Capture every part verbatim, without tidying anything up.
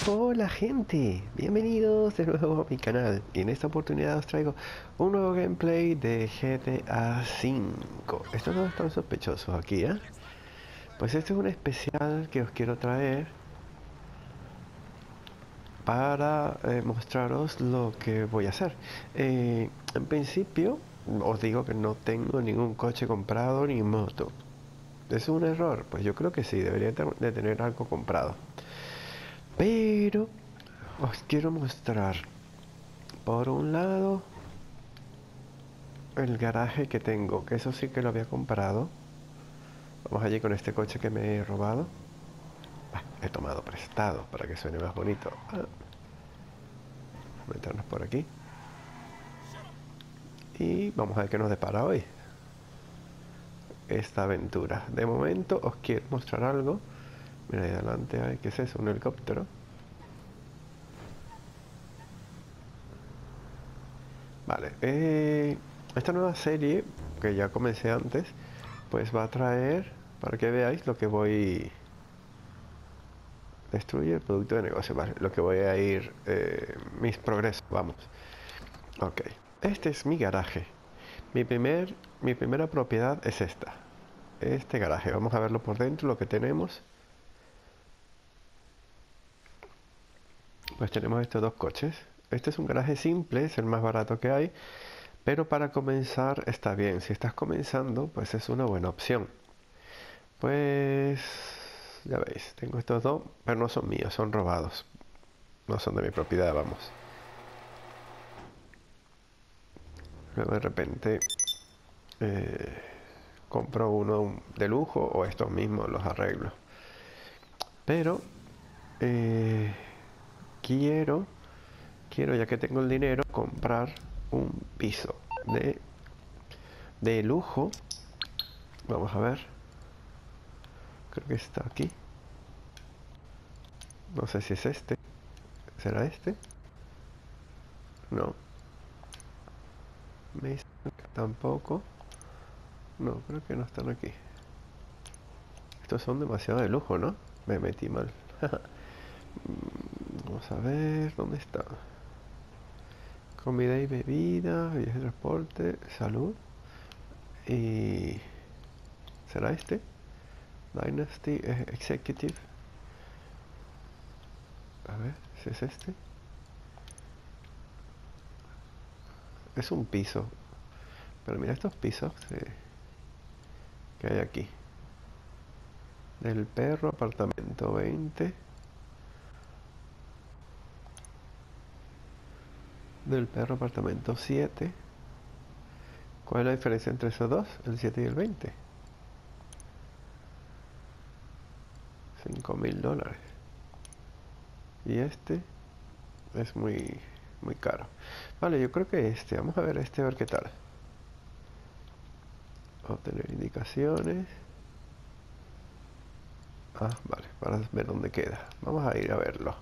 Hola gente, bienvenidos de nuevo a mi canal y en esta oportunidad os traigo un nuevo gameplay de G T A cinco. Estos no están sospechosos aquí, ¿eh? Pues este es un especial que os quiero traer para eh, mostraros lo que voy a hacer. Eh, en principio os digo que no tengo ningún coche comprado ni moto. ¿Es un error? Pues yo creo que sí, debería de tener algo comprado. Pero os quiero mostrar, por un lado, el garaje que tengo, que eso sí que lo había comprado. Vamos allí con este coche que me he robado. Ah, he tomado prestado para que suene más bonito. Ah, meternos por aquí. Y vamos a ver qué nos depara hoy esta aventura. De momento os quiero mostrar algo. Mira, ahí adelante hay, ¿qué es eso? Un helicóptero. Vale, eh, esta nueva serie, que ya comencé antes, pues va a traer, para que veáis lo que voy... Destruye el producto de negocio, vale, lo que voy a ir, eh, mis progresos, vamos. Ok, este es mi garaje. Mi primer, mi primera propiedad es esta. Este garaje, vamos a verlo por dentro, lo que tenemos. Pues tenemos estos dos coches. Este es un garaje simple, es el más barato que hay, pero para comenzar está bien. Si estás comenzando, pues es una buena opción. Pues ya veis, tengo estos dos, pero no son míos, son robados. No son de mi propiedad, vamos. Luego de repente eh, compro uno de lujo o estos mismos los arreglo. Pero eh, quiero, quiero ya que tengo el dinero, comprar un piso de, de lujo. Vamos a ver. Creo que está aquí. No sé si es este. ¿Será este? No. Me tampoco. No, creo que no están aquí. Estos son demasiado de lujo, ¿no? Me metí mal. Vamos a ver, ¿dónde está? Comida y bebida, viaje de transporte, salud. Y... ¿será este? Dynasty Executive. A ver, si es este. Es un piso. Pero mira estos pisos eh, que hay aquí. Del perro, apartamento veinte. Del perro, apartamento siete. ¿Cuál es la diferencia entre esos dos? El siete y el veinte. cinco mil dólares. Y este es muy, muy caro. Vale, yo creo que este. Vamos a ver este, a ver qué tal. Obtener indicaciones. Ah, vale, para ver dónde queda. Vamos a ir a verlo.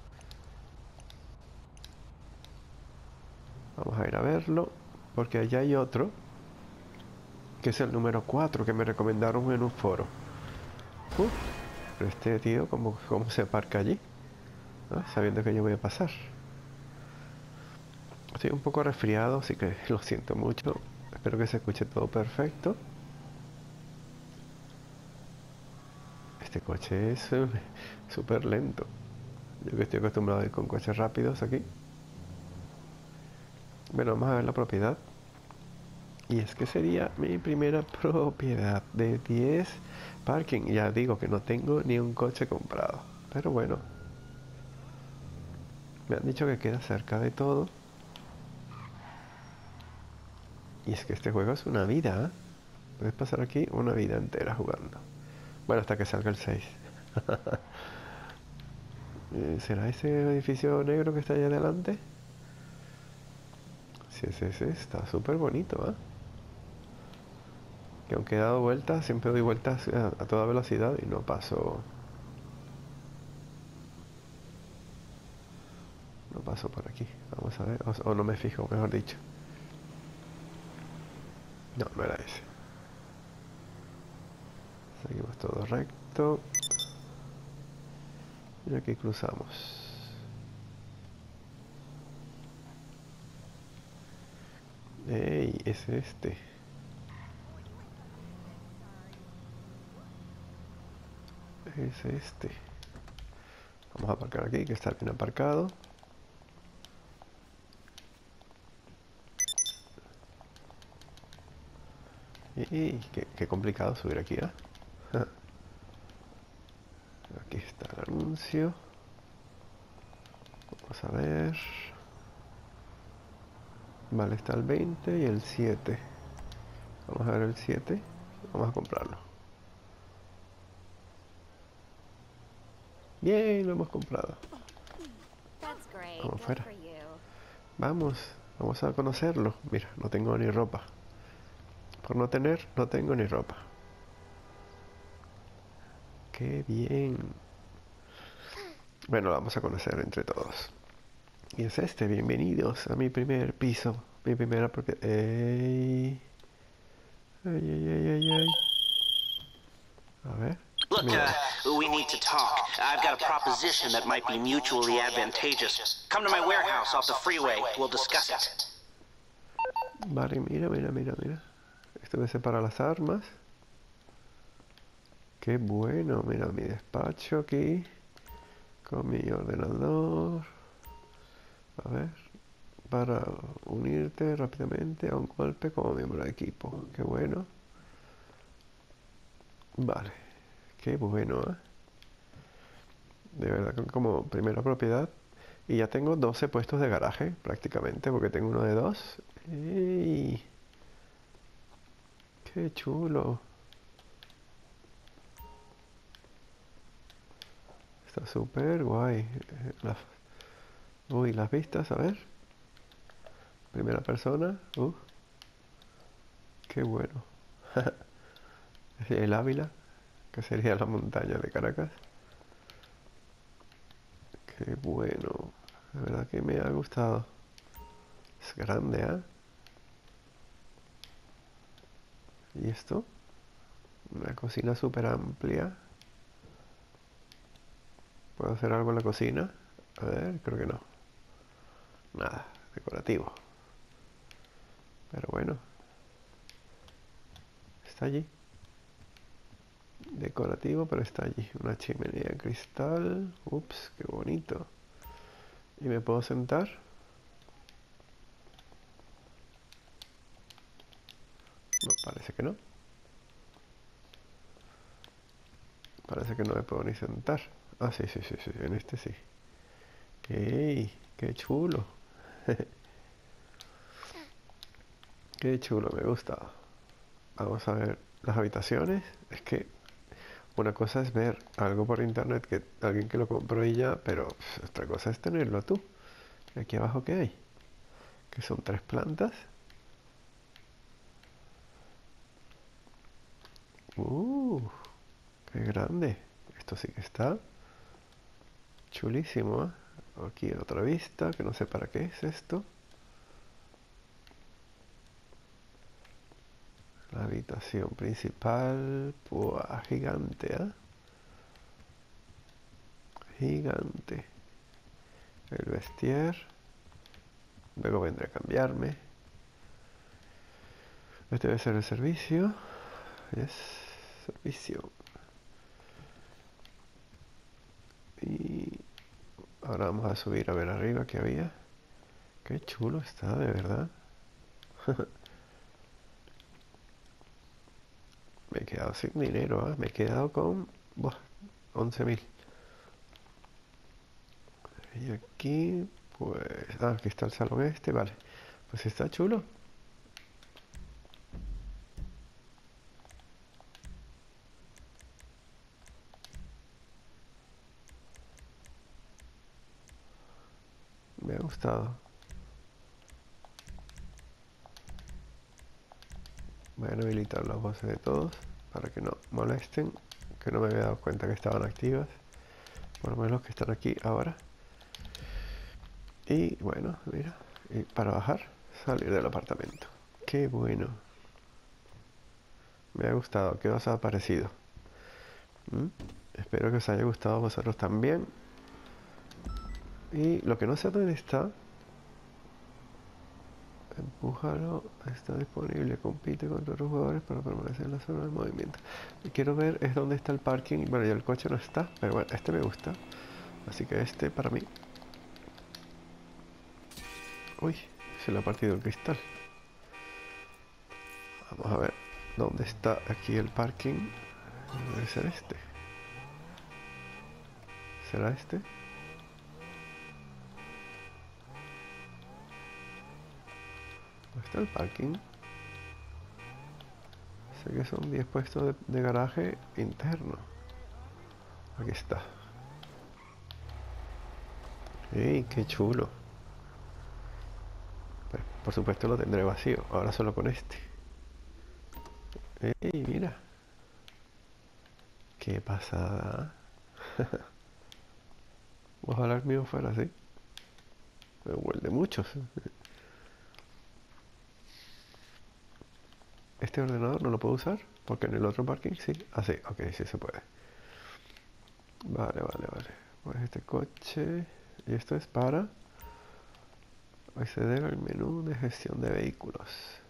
Vamos a ir a verlo. Porque allá hay otro. Que es el número cuatro que me recomendaron en un foro. Uf, pero este tío, ¿cómo, cómo se aparca allí? ¿Ah? Sabiendo que yo voy a pasar. Estoy un poco resfriado, así que lo siento mucho. Espero que se escuche todo perfecto. Este coche es uh, súper lento. Yo que estoy acostumbrado a ir con coches rápidos aquí. Bueno, vamos a ver la propiedad. Y es que sería mi primera propiedad de diez parking. Ya digo que no tengo ni un coche comprado. Pero bueno. Me han dicho que queda cerca de todo. Y es que este juego es una vida, ¿eh? Puedes pasar aquí una vida entera jugando. Bueno, hasta que salga el seis. eh, ¿Será ese edificio negro que está allá adelante? Si es ese, está súper bonito, ¿eh? Que aunque he dado vueltas, siempre doy vueltas a, a toda velocidad y no paso... No paso por aquí. Vamos a ver. O, o no me fijo, mejor dicho. No, no era ese. Seguimos todo recto. Y aquí cruzamos. Ey, es este. Es este. Vamos a aparcar aquí, que está bien aparcado. Y qué, qué complicado subir aquí, ¿eh? Aquí está el anuncio. Vamos a ver. Vale, está el veinte y el siete. Vamos a ver el siete. Vamos a comprarlo. Bien, lo hemos comprado. Vamos fuera. Vamos, vamos a conocerlo. Mira, no tengo ni ropa. Por no tener, no tengo ni ropa. Qué bien. Bueno, lo vamos a conocer entre todos. Y es este, bienvenidos a mi primer piso. Mi primera propiedad. Ey. Ay, ay, ay, ay, ay. A ver. Look, Mira. uh, we need to talk. I've got a proposition that might be mutually advantageous. Come to my warehouse off the freeway. We'll discuss it. Vale, mira, mira, mira, mira. Esto debe ser para las armas. Qué bueno, mira mi despacho aquí. Con mi ordenador. A ver. Para unirte rápidamente a un golpe como miembro de equipo. Qué bueno. Vale. Qué bueno, ¿eh? De verdad que como primera propiedad. Y ya tengo doce puestos de garaje prácticamente. Porque tengo uno de dos. ¡Ey! ¡Qué chulo! Está súper guay. Las... Uy, las vistas, a ver. Primera persona. Uh, qué bueno. El Ávila, que sería la montaña de Caracas. Qué bueno. La verdad que me ha gustado. Es grande, ¿eh? ¿Y esto? Una cocina súper amplia. ¿Puedo hacer algo en la cocina? A ver, creo que no. Nada, decorativo. Pero bueno. Está allí. Decorativo, pero está allí. Una chimenea en cristal. Ups, qué bonito. ¿Y me puedo sentar? No, parece que no. Parece que no me puedo ni sentar. Ah, sí, sí, sí, sí, en este sí. ¡Ey! ¡Qué chulo! ¡Qué chulo! Me gusta. Vamos a ver las habitaciones. Es que una cosa es ver algo por internet que alguien que lo compró y ya, pero pff, otra cosa es tenerlo tú. ¿Y aquí abajo qué hay? Que son tres plantas. ¡Uh! ¡Qué grande! Esto sí que está chulísimo, ¿eh? Aquí otra vista, que no sé para qué es esto. La habitación principal, ¡buah! Gigante, ¿eh? Gigante. El vestier. Luego vendré a cambiarme. Este debe ser el servicio. Es servicio. Y ahora vamos a subir a ver arriba que había. Qué chulo está, de verdad. Me he quedado sin dinero, ¿eh? Me he quedado con once mil. Y aquí, pues... Ah, aquí está el salón este, vale. Pues está chulo. Me ha gustado. Voy a habilitar las voces de todos para que no molesten, que no me había dado cuenta que estaban activas, por lo menos los que están aquí ahora. Y bueno, mira, y para bajar, salir del apartamento. Qué bueno. Me ha gustado. ¿Qué os ha parecido? ¿Mm? Espero que os haya gustado a vosotros también. Y lo que no sé dónde está Empújalo, está disponible, compite contra otros jugadores para permanecer en la zona de movimiento. Y quiero ver es dónde está el parking. Bueno, ya el coche no está, pero bueno, este me gusta. Así que este para mí. Uy, se le ha partido el cristal. Vamos a ver dónde está aquí el parking. Debe ser este. ¿Será este? ¿Dónde está el parking? Sé que son diez puestos de, de garaje interno. Aquí está. ¡Ey, qué chulo! Pues, por supuesto lo tendré vacío. Ahora solo con este. ¡Ey, mira! ¡Qué pasada! Ojalá el mío fuera así. Me huele muchos. Este ordenador no lo puedo usar porque en el otro parking sí. Ah, sí, ok, sí se puede. Vale, vale, vale. Pues este coche. Y esto es para acceder al menú de gestión de vehículos.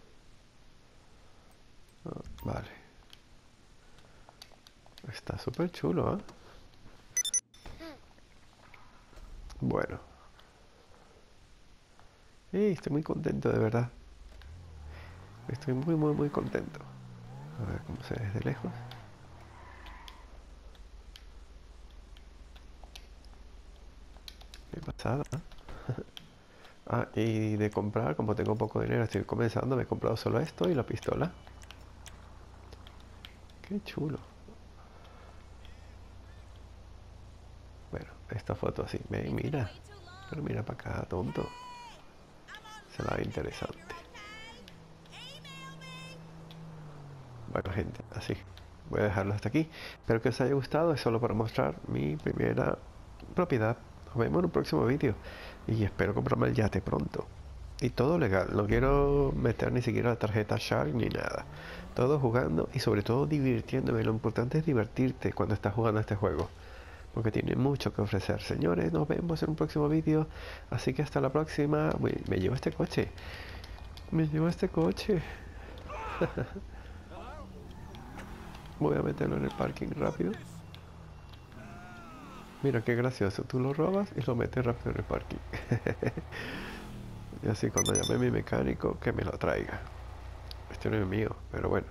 Ah, vale. Está súper chulo, ¿eh? Bueno. Y estoy muy contento, de verdad. Estoy muy, muy, muy contento. A ver cómo se ve desde lejos. Qué pasada, ¿eh? Ah, y de comprar, como tengo poco dinero, estoy comenzando, me he comprado solo esto y la pistola. Qué chulo. Bueno, esta foto así. Ve, mira. Pero mira para acá, tonto. Se la ve interesante. Bueno, gente, así. Voy a dejarlo hasta aquí. Espero que os haya gustado. Es solo para mostrar mi primera propiedad. Nos vemos en un próximo vídeo. Y espero comprarme el yate pronto. Y todo legal. No quiero meter ni siquiera la tarjeta Shark ni nada. Todo jugando y sobre todo divirtiéndome. Lo importante es divertirte cuando estás jugando este juego. Porque tiene mucho que ofrecer. Señores, nos vemos en un próximo vídeo. Así que hasta la próxima. Me, me llevo este coche. Me llevo este coche. Voy a meterlo en el parking rápido. Mira qué gracioso. Tú lo robas y lo metes rápido en el parking. Y así cuando llame a mi mecánico, que me lo traiga. Este no es mío, pero bueno.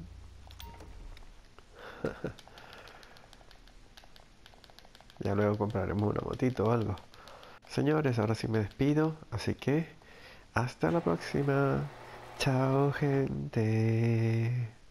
Ya luego compraremos una motito o algo. Señores, ahora sí me despido. Así que hasta la próxima. Chao, gente.